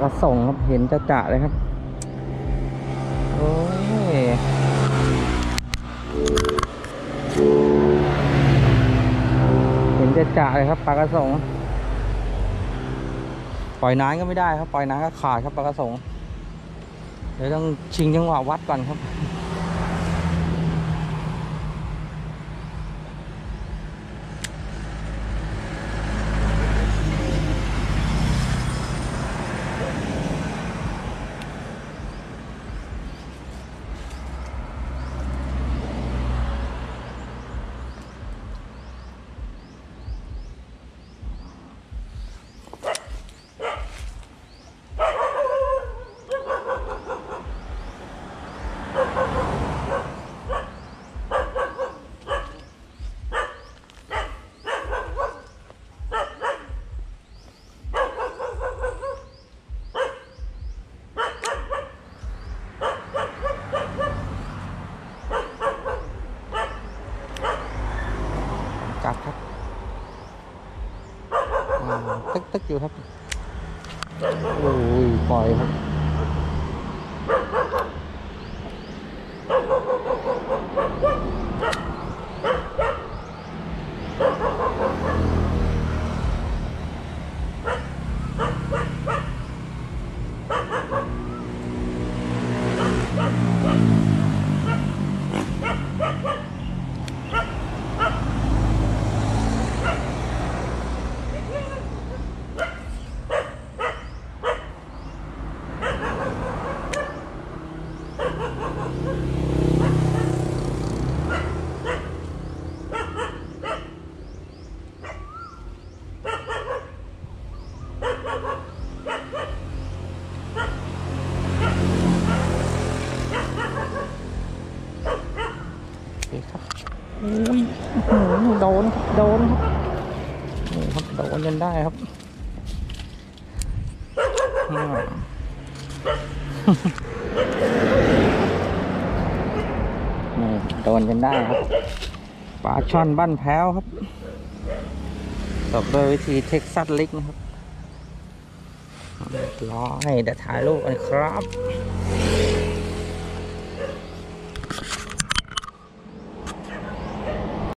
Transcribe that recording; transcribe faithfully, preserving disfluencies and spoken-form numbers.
ระสงครับเห็นจะจะเลยครับโอ้ยเห็นจะจะเลยครับปลากระสงปล่อยน้ำก็ไม่ได้ครับปล่อยน้ำก็ขาดครับปลากระสงเดี๋ยวต้องชิงจังหวะวัดก่อนครับกัดครับตึกตึกอยู่ครับโอ้ยปล่อยครับอุ้ยโดนโดนครับนี่ครับโดนจนได้ครับนี่โดนจนได้ครับปลาช่อนบ้านแพ้วครับตบโดยวิธีเท็กซัสลิกนะครับรอให้เดี๋ยวถ่ายรูปกันครับ